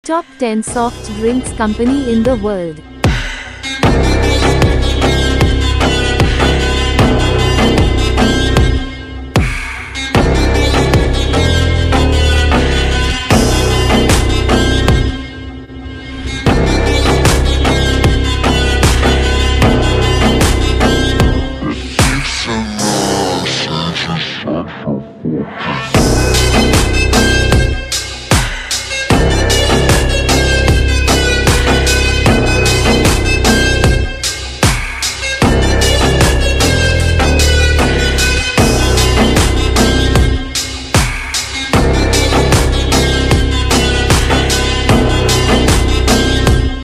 Top 10 soft drinks company in the world.